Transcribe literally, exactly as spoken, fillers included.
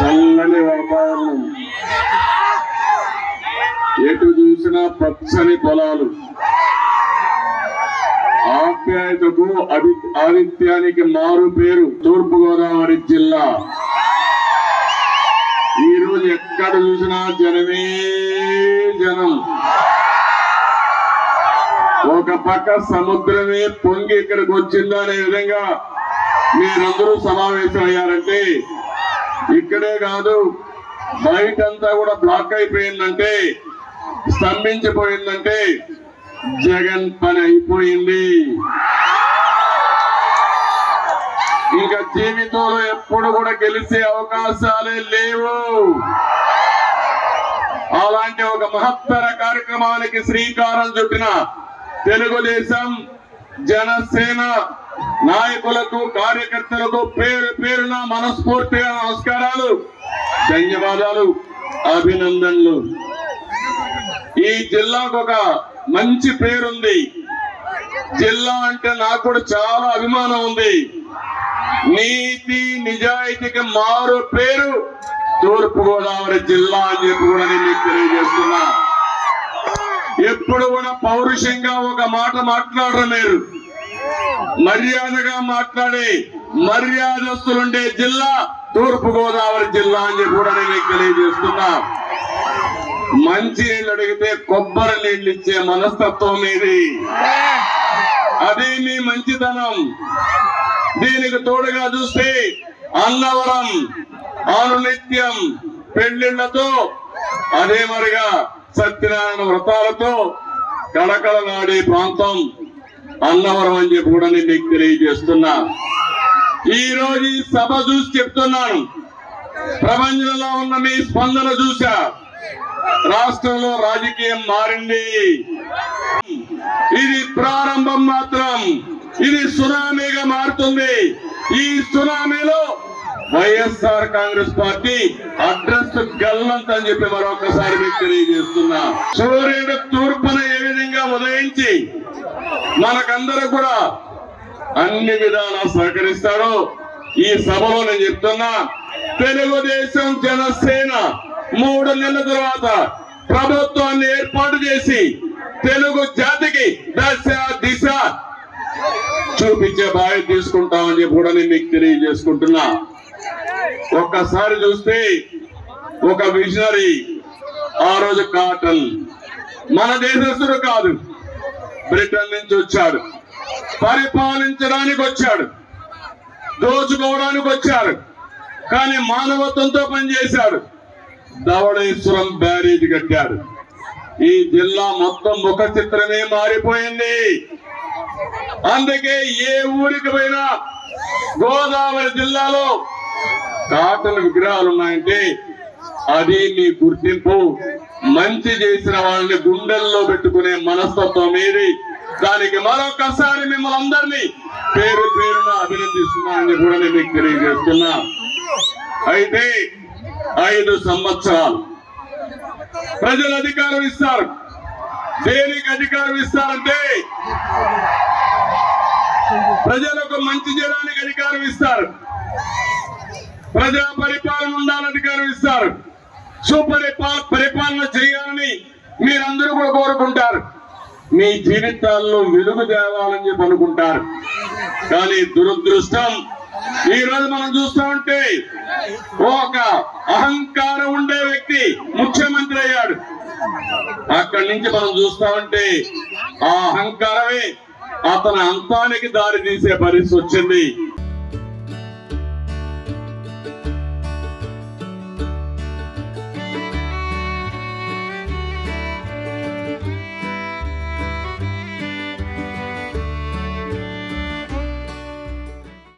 చల్లని వాతావరణం, ఎటు చూసినా పచ్చని పొలాలు, ఆప్యాయతకు ఆదిత్యానికి మారు పేరు తూర్పు గోదావరి జిల్లా. ఈ రోజు ఎక్కడ చూసినా జనమే జనం. ఒక పక్క సముద్రమే పొంగి ఇక్కడికి వచ్చిందా అనే విధంగా మీరందరూ సమావేశం అయ్యారంటే, ఇక్కడే కాదు బయటంతా కూడా బ్లాక్ అయిపోయిందంటే, స్తంభించిపోయిందంటే జగన్ పని అయిపోయింది. ఇంకా జీవితంలో ఎప్పుడు కూడా గెలిచే అవకాశాలే లేవు. అలాంటి ఒక మహత్తర కార్యక్రమానికి శ్రీకారం చుట్టిన తెలుగుదేశం జనసేన నాయకులకు, కార్యకర్తలకు పేరు పేరున మనస్ఫూర్తిగా నమస్కారాలు, ధన్యవాదాలు, అభినందనలు. ఈ జిల్లాకు ఒక మంచి పేరుంది. జిల్లా అంటే నాకు కూడా చాలా అభిమానం ఉంది. నీతి నిజాయితీకి మారు పేరు తూర్పు గోదావరి జిల్లా అని చెప్పి కూడా నేను మీకు తెలియజేస్తున్నా. ఎప్పుడు కూడా పౌరుషంగా ఒక మాట మాట్లాడరు మీరు, మర్యాదగా మాట్లాడే మర్యాదస్తులుండే జిల్లా తూర్పు గోదావరి జిల్లా అని చెప్పి కూడా నేను మీకు తెలియజేస్తున్నా. మంచి నీళ్ళు అడిగితే కొబ్బరి నీళ్ళు ఇచ్చే మనస్తత్వం మీది, అదే మీ మంచితనం. దీనికి తోడుగా చూస్తే అన్నవరం అనునిత్యం పెళ్లిళ్లతో, అదే మరిగా సత్యనారాయణ వ్రతాలతో కళకళలాడే ప్రాంతం అన్నవరం అని చెప్పి కూడా నేను మీకు తెలియజేస్తున్నా. ఈ రోజు ఈ సభ చూసి చెప్తున్నాను, ప్రపంచంలో ఉన్న మీ స్పందన చూసా. రాష్ట్రంలో రాజకీయం మారింది. ఇది ప్రారంభం మాత్రం, ఇది సునామీగా మారుతుంది. ఈ సునామీలో వైఎస్ఆర్ కాంగ్రెస్ పార్టీ అడ్రస్ గల్లంత అని చెప్పి మరొకసారి మీకు తెలియజేస్తున్నా. సూర్యుడు తూర్పున ఏ విధంగా ఉదయించి మనకందరూ కూడా అన్ని విధాలా సహకరిస్తాడో ఈ సభలో నేను చెప్తున్నా. తెలుగుదేశం జనసేన మూడు నెలల తర్వాత ప్రభుత్వాన్ని ఏర్పాటు చేసి తెలుగు జాతికి దశ దిశ చూపించే బాధ్యత తీసుకుంటామని చెప్పి కూడా నేను మీకు తెలియజేసుకుంటున్నా. ఒక్కసారి చూస్తే ఒక విజనరీ, ఆ రోజు కాటన్ మన దేశస్తుడు కాదు, బ్రిటన్ నుంచి వచ్చాడు, పరిపాలించడానికి వచ్చాడు, దోచుకోవడానికి వచ్చాడు, కానీ మానవత్వంతో పనిచేశాడు. ధవళేశ్వరం బ్యారేజ్ కట్టాడు. ఈ జిల్లా మొత్తం ముఖ చిత్రమే మారిపోయింది. అందుకే ఏ ఊరికి పోయినా గోదావరి జిల్లాలో కాటన్ విగ్రహాలు ఉన్నాయంటే అది మీ గుర్తింపు. మంచి చేసిన వాళ్ళని గుండెల్లో పెట్టుకునే మనస్తత్వం ఏది. దానికి మరొకసారి మిమ్మల్ని అందరినీ పేరు పేరున అభినందిస్తున్నానని కూడా నేను మీకు తెలియజేస్తున్నా. అయితే ఐదు సంవత్సరాలు ప్రజలు అధికారం ఇస్తారు. దేనికి అధికారం ఇస్తారంటే ప్రజలకు మంచి చేయడానికి అధికారం ఇస్తారు, ప్రజా పరిపాలన ఉండాలని అధికారం ఇస్తారు, సుపరిపాల పరిపాలన చేయాలని మీరందరూ కూడా కోరుకుంటారు. మీ జీవితాల్లో వెలుగు తేవాలని చెప్పి అనుకుంటారు. కానీ దురదృష్టం, ఈ రోజు మనం చూస్తా ఉంటే ఒక అహంకారం ఉండే వ్యక్తి ముఖ్యమంత్రి అయ్యాడు. అక్కడి నుంచి మనం చూస్తా ఉంటే ఆ అహంకారమే అతని అంతానికి దారి తీసే పరిస్థితి వచ్చింది.